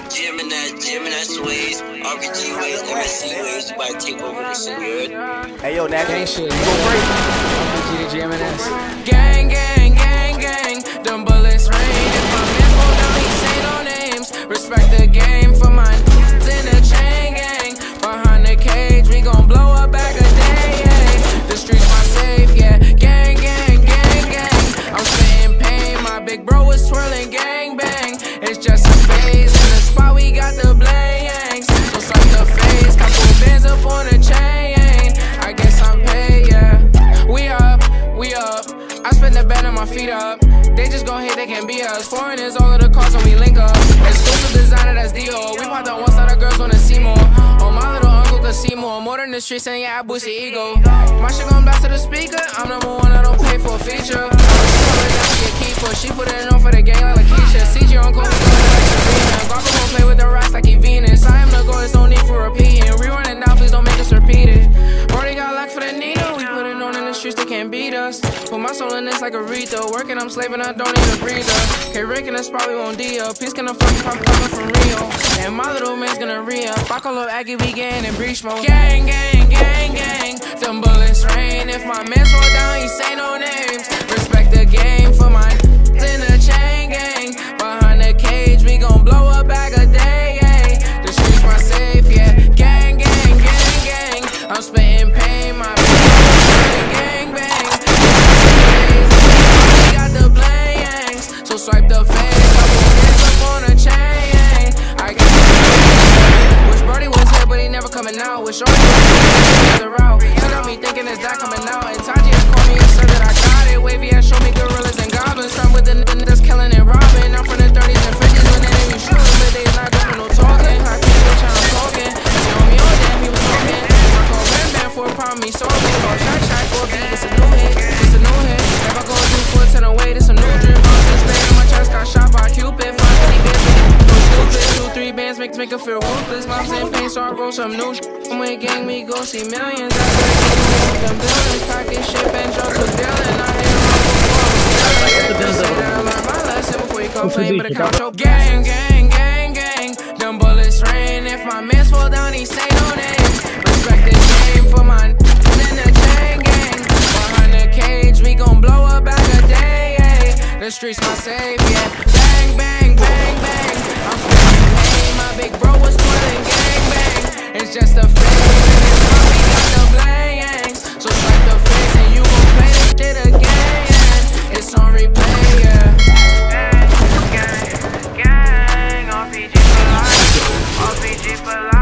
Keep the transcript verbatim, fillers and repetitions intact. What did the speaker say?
Gemini, Gemini sways, R P G ways, M S C ways, you about to take over the senior. Hey yo, Nat. Gang shit, go break. R P G to Gemini. Gang, gang, gang, gang. Them bullets rain. If my man fall down, he say no names. Respect the game for mine. In the chain gang. Behind the cage, we gon' blow up back a day. Yeah. The streets my safe, yeah. Gang, gang, gang, gang. I'm spitting pain. My big bro is twirling gang bang. It's just a phase. In the spot, we got the blanks. So suck the face. Couple bands up on the chain. I guess I'm paid, yeah. We up, we up. I spend the bed on my feet up. They just gon' hate, they can't be us. Foreign is all of the cars when we link up. Exclusive designer, that's D O. We popped on one side, of girls wanna see more. Oh, my little uncle could see more. More than the streets, and yeah, I boost your ego. My shit gon' blast to the speaker. I'm number one, I don't pay for a feature. She put it on for the gang like Lakeisha. C G on call, we go like Serena. Guapo gon' play with the rocks like he Venus. I am the goal, there's no need for repeating. Rerun it down, please don't make us repeat it. Already got locked for the needle. We put it on in the streets, they can't beat us. Put my soul in this like Aretha. Working, I'm slaving, I don't need a breather. K Rick in the spot, we won't D up. Peace gonna fucking pop coming from Rio. And my little man's gonna re-up. I call up Aggie, we getting in breach mode. Gang, gang, gang, gang. Them bullets rain. If my man fall down, he say no names. Respect the game for mine. In the chain gang, behind the cage, we gon' blow a bag a day, yeah. The streets my safe, yeah. Gang, gang, gang, gang. I'm spitting pain, my gang, gang, bang. We got the blanks, so swipe the face. Couple hands up on a chain. I got wish Brody was here, but he never coming out. Wish Shorty was the route. She got me thinking it's that coming out. And Taji has called me and said that I got it. Wavy has shown me gorillas and goblins. From with the niggas that's killing and robbing. I'm from the thirties and fifties when they ain't shooting, but they not doing no talking. I can't go trying to talking. They on me all damn, he was talking. I call Red Man for a problem, he saw me. Call Shaq Shaq for a beat, it's a new hit, it's a new hit. If I go do four ten away, it's a new dream. Bounce and spade in my chest, got shot by Cupid. Five fifty bands, make it no stupid. Two, three bands, make, make it feel ruthless. Mom's in pain, so I roll some new shit. When we gang, we go see millions. I said, them billions, pocket shit, and drugs was dealing. I hit Gang, gang, gang, gang. Them bullets rain. If my mans fall down, he say no names. Respect the game for mine. In the chain gang. Behind the cage, we gon' blow a bag a day, yeah. The streets my safe, yeah. Bang, bang, bang, bang. I'm spitting pain. My big bro was twirling gang bang. It's just a phase. And it's how we got the blanks. So strike the face and you gon' play this shit again. It's on replay, yeah. Gang, gang, R P G for life, R P G for life.